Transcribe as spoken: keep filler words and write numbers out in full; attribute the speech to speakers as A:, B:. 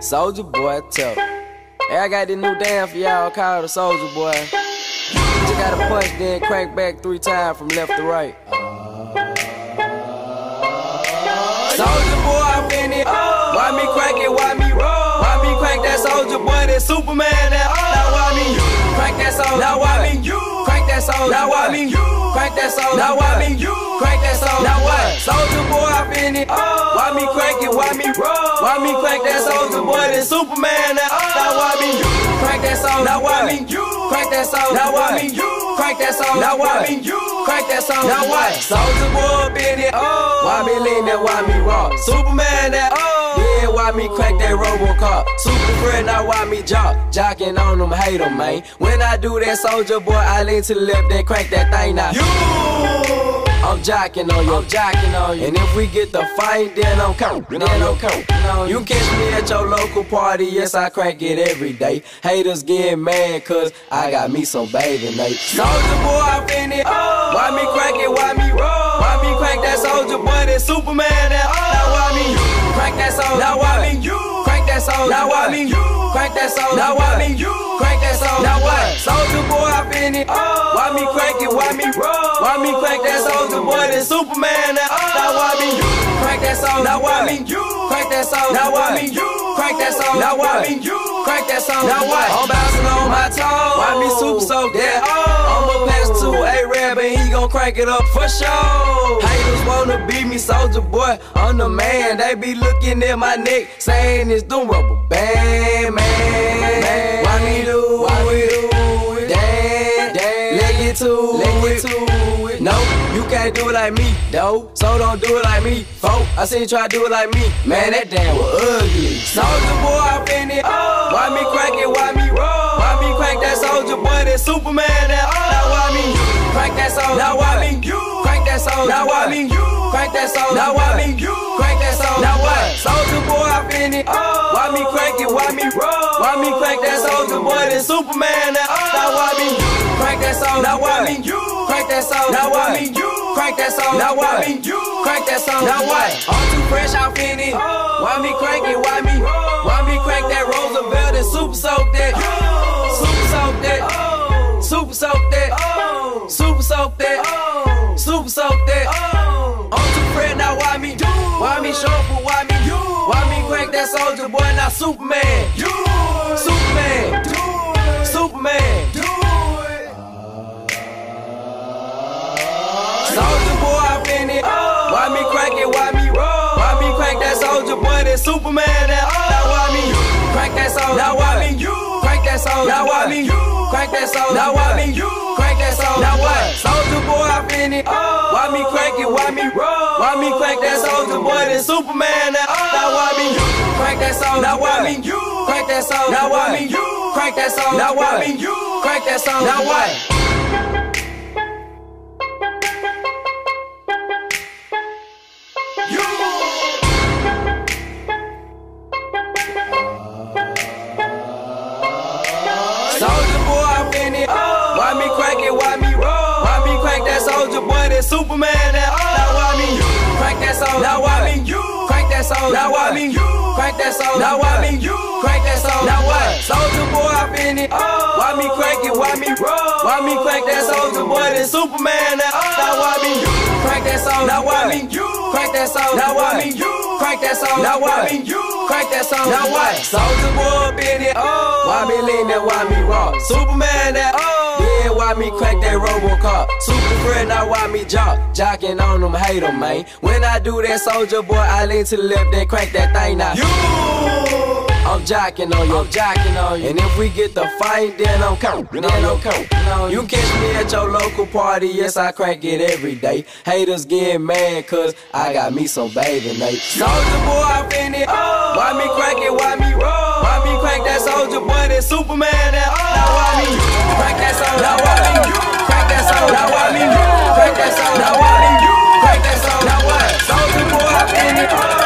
A: Soulja Boy tough. Hey, I got this new dance for y'all called the Soulja Boy. You just gotta punch, then crank back three times from left to right. Soulja Boy, I'm in it. Why me crank it? Why me roll? Why me crank that Soulja Boy? That Superman? That now why me crank that Soulja? Now why me crank that Soulja? Now why me crank that Soulja? Now why me crank that Soulja? Now what? Soulja Boy, I'm in it. Why me crank it? Why me roll? Why me crank that Soulja Boy? That Superman? That now why me crank that Soulja? Now why me crank that Soulja? Now why me crank that Soulja? Now why me crank that Soulja? Now what? Soulja Boy, I'm in it. Why me lean that? Why me rock? Superman? That yeah, why me crank that Robocop? Super friend, now why me jock? Jocking on them, hate them, man. When I do that, Soulja Boy, I lean to the left, then crank that thing now. You, I'm jocking on you, I'm jocking on you. And if we get the fight, then I'm counting, then I'm counting. You catch me at your local party, yes, I crank it every day. Haters get mad, cause I got me some baby Nate. Soulja Boy, I'm in it. Why me crank it? Why me roll? Why me crank that Soulja Boy? That Superman? That now why me crank that Soulja? Now why me crank that Soulja? Now why me crank that Soulja? Now why me crank that Soulja? Now what? Soulja Boy, I'm in it. Why me crank it? Why me roll? Why me crank that Soulja Boy? That Superman? That now why me crank that Soulja? Now why me crank that Soulja? Now why me crank that Soulja? Now why me crank that Soulja? Now what? I'm bouncing on my toes. Why me super soak that? I'ma pass to A-Rab and he gon' crank it up for sure. Haters wanna beat me, Soulja Boy, I'm the man. They be looking at my neck, saying it's doing rubber band, man. Why me do Why we do it? Damn, damn. Let get to Let get to it. No, you can't do it like me, though. So don't do it like me, folk. I seen you try to do it like me. Man, that damn was ugly. Soulja Boy, I'm in it. Why me crank it? Why me roll? Why me crank that Soulja Boy? That Superman? That now why me crank that Soulja? Now why me crank that Soulja? Now why me crank that Soulja? Now why me crank that Soulja? Now what? Soulja Boy, I'm in it. Why me crank it? Why me roll? Why me crank that Soulja Boy? That Superman? That now why me crank that Soulja? Now why me crank that Soulja? Now why me crank that Soulja? Now why me crank that Soulja? Now what? I'm too fresh, I'm in it. Why me crank it? Why me? Why me crank that Roosevelt and super soak that? Super soak that. Super soak that. Super soak that. Super soak that. I'm too fresh, now why me? Why me show for why me? Why me crank that Soulja Boy? Now Superman. Superman. Superman. Soulja Boy, I'm in it. Why me crank it? Why me roll? Why me crank that Soulja Boy? That Superman? That now why me crank that Soulja? Now why me crank that Soulja? Now why me crank that Soulja? Now why me crank that Soulja? Now what? Soulja Boy, I'm in it. Why me crank it? Why me roll? Why me crank that Soulja Boy? That Superman? That now why me crank that Soulja? Now why me crank that Soulja? Now why me crank that Soulja? Now why me crank that Soulja? Now what? Soulja Boy, I'm in it. Why me crank it? Why me roll? Why me crank that Soulja Boy? That Superman? That now why me crank that Soulja? Now why me crank that Soulja? Now why me crank that Soulja? Now why me crank that Soulja? Now what? Soulja Boy, I'm in it. Why me crank it? Why me roll? Why me crank that Soulja Boy? That Superman? That now why me crank that Soulja? Now why me crank that Soulja? Now why me crank that Soulja? Now why me crank that Soulja? Now what? Soulja Boy, I'm in it. Why me lean that? Why me rock? Superman? That yeah, why me crank that Robocop? Super friend, now why me jock? Jocking on them, hate them, man. When I do that, Soulja Boy, I lean to the left, then crank that thing now. You, I'm jocking on you, I'm jocking on you. And if we get the fight, then I'm counting, then I'm counting. You catch me at your local party, yes, I crank it every day. Haters get mad, cause I got me some baby Nate. Soulja Boy, I'm in it. Why me crank it? Why me roll? Why me crank that Soulja Boy? That Superman? That now why me crank that Soulja? Now why me crank that Soulja? Now why me crank that Soulja? Now why me crank that Soulja? Now what? Soulja Boy, I'm in it.